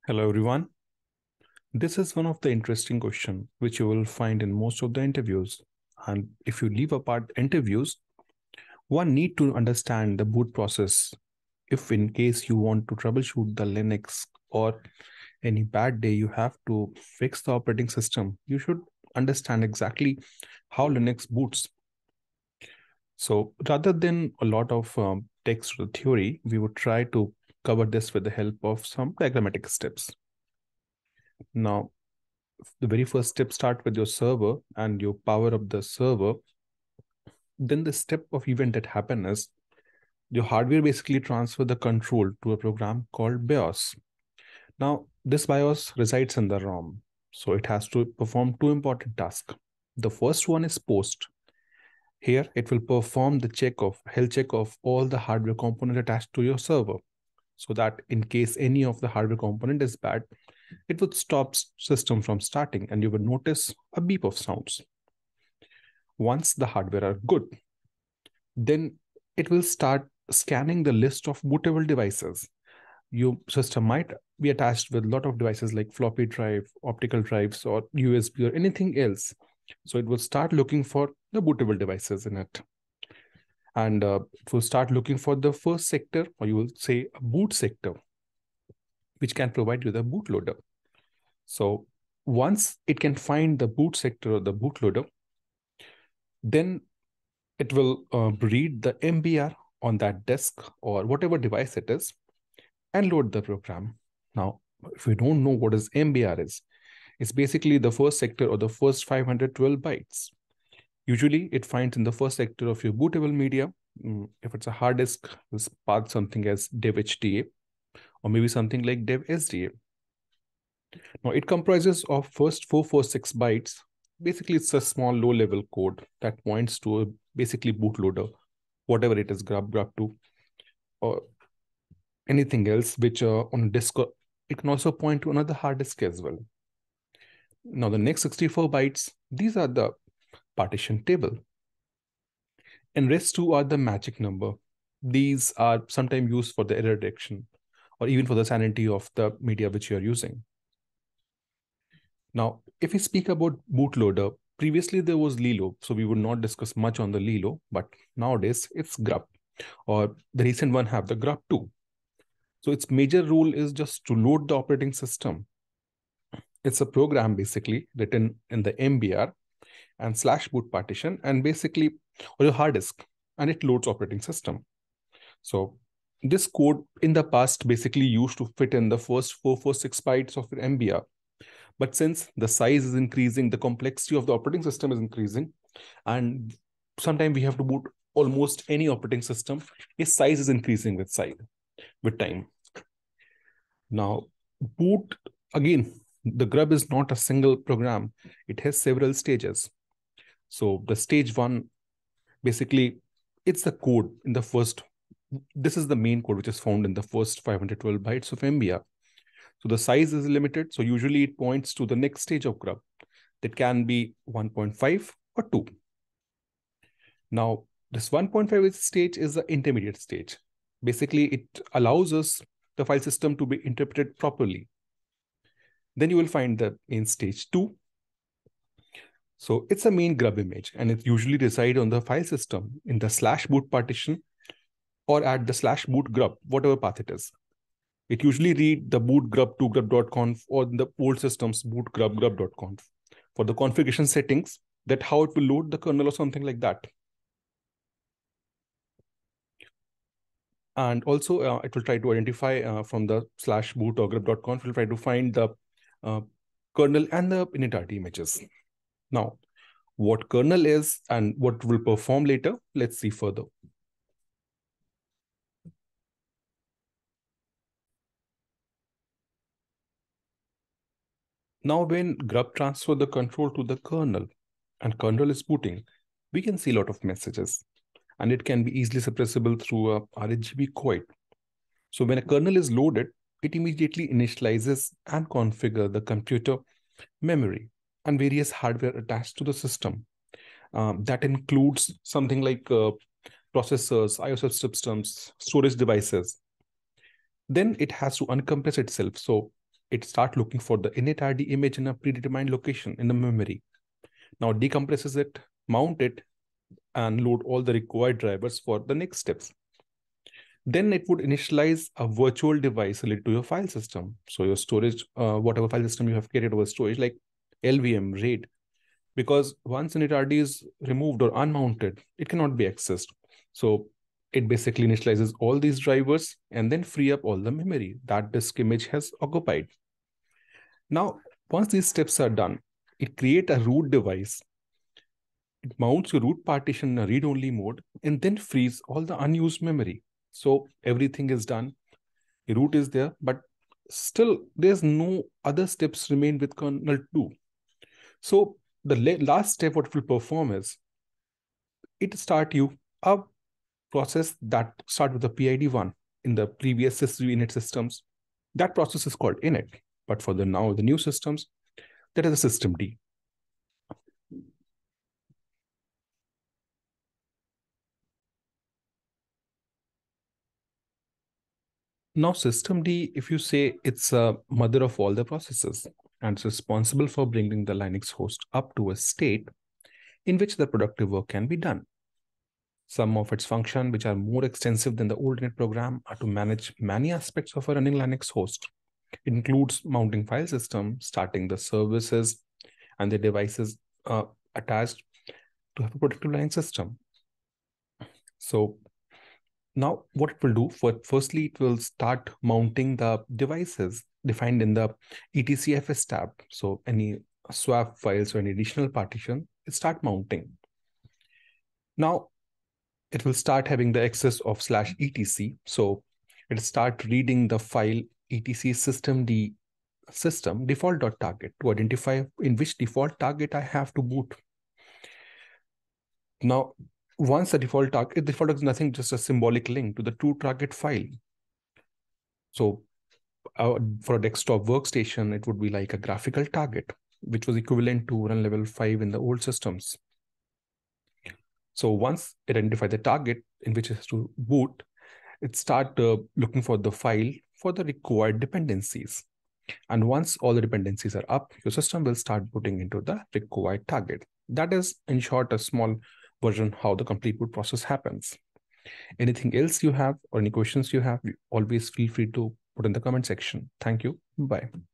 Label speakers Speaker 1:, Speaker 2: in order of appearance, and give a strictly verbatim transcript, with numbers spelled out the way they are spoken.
Speaker 1: Hello everyone. This is one of the interesting questions which you will find in most of the interviews. And if you leave apart interviews, one need to understand the boot process. If in case you want to troubleshoot the Linux or any bad day, you have to fix the operating system, you should understand exactly how Linux boots. So rather than a lot of um, text or theory, we would try to cover this with the help of some diagrammatic steps. Now, the very first step, start with your server and you power up the server. Then the step of event that happen is your hardware basically transfer the control to a program called BIOS. Now this BIOS resides in the ROM, so it has to perform two important tasks. The first one is post. Here it will perform the check of health check of all the hardware component attached to your server, so that in case any of the hardware component is bad, it would stop system from starting and you would notice a beep of sounds. Once the hardware are good, then it will start scanning the list of bootable devices. Your system might be attached with a lot of devices like floppy drive, optical drives, or U S B or anything else. So it will start looking for the bootable devices in it. And uh, it will start looking for the first sector, or you will say a boot sector, which can provide you the bootloader. So once it can find the boot sector or the bootloader, then it will uh, read the M B R on that disk or whatever device it is and load the program. Now, if we don't know what is M B R is, it's basically the first sector or the first five hundred twelve bytes. Usually it finds in the first sector of your bootable media. If it's a hard disk, it's path something as dev H D A or maybe something like dev S D A. Now it comprises of first four hundred forty-six bytes. Basically, it's a small low-level code that points to a basically bootloader, whatever it is, grub, grub two, or anything else which uh, on a disk. It can also point to another hard disk as well. Now the next sixty-four bytes, these are the partition table. And rest two are the magic number. These are sometimes used for the error detection or even for the sanity of the media which you are using. Now, if we speak about bootloader, previously there was Lilo, so we would not discuss much on the Lilo, but nowadays it's grub, or the recent one have the grub two. So its major role is just to load the operating system. It's a program basically written in the M B R and slash boot partition and basically or your hard disk, and it loads operating system. So this code in the past basically used to fit in the first four hundred forty-six bytes of your M B R. But since the size is increasing, the complexity of the operating system is increasing, and sometimes we have to boot almost any operating system, its size is increasing with size, with time. Now, boot, again, the grub is not a single program. It has several stages. So the stage one, basically, it's the code in the first, this is the main code which is found in the first five hundred twelve bytes of M B R. So the size is limited. So usually it points to the next stage of grub that can be one point five or two. Now, this one point five stage is the intermediate stage. Basically, it allows us the file system to be interpreted properly. Then you will find the in stage two. So it's a main grub image, and it usually resides on the file system in the slash boot partition or at the slash boot grub, whatever path it is. It usually read the boot grub two grub.conf or the old system's boot grub grub.conf for the configuration settings, that how it will load the kernel or something like that. And also uh, it will try to identify uh, from the slash boot or grub.conf, will try to find the uh, kernel and the initrd images. Now, what kernel is and what will perform later, let's see further. Now, when grub transfer the control to the kernel and kernel is booting, we can see a lot of messages, and it can be easily suppressible through a R G B quote. So when a kernel is loaded, it immediately initializes and configure the computer memory and various hardware attached to the system. Um, that includes something like uh, processors, I O systems, storage devices. Then it has to uncompress itself. So it start looking for the init I D image in a predetermined location in the memory. Now decompresses it, mount it, and load all the required drivers for the next steps. Then it would initialize a virtual device related to your file system. So your storage, uh, whatever file system you have created over storage, like L V M, RAID, because once init I D is removed or unmounted, it cannot be accessed. So it basically initializes all these drivers and then free up all the memory that disk image has occupied. Now, once these steps are done, it creates a root device. It mounts your root partition in a read-only mode and then frees all the unused memory. So everything is done. The root is there, but still there's no other steps remain with kernel two. So the last step what it will perform is it start you a process that start with the P I D one in the previous init systems. That process is called init, but for the now the new systems, that is a systemd. Now systemd, if you say, it's a mother of all the processes and it's responsible for bringing the Linux host up to a state in which the productive work can be done. Some of its functions, which are more extensive than the old init program, are to manage many aspects of a running Linux host. It includes mounting file system, starting the services and the devices uh, attached to have a productive Linux system. So now what it will do, for firstly, it will start mounting the devices defined in the etcfs tab. So any swap files or any additional partition, it start mounting. Now it will start having the access of slash etc. So it start reading the file etc systemd system default.target to identify in which default target I have to boot. Now, once the default target, default is nothing, just a symbolic link to the true target file. So uh, for a desktop workstation, it would be like a graphical target, which was equivalent to run level five in the old systems. So once it identifies the target in which it has to boot, it start uh, looking for the file for the required dependencies. And once all the dependencies are up, your system will start booting into the required target. That is, in short, a small version how the complete boot process happens. Anything else you have or any questions you have, always feel free to put in the comment section. Thank you. Bye.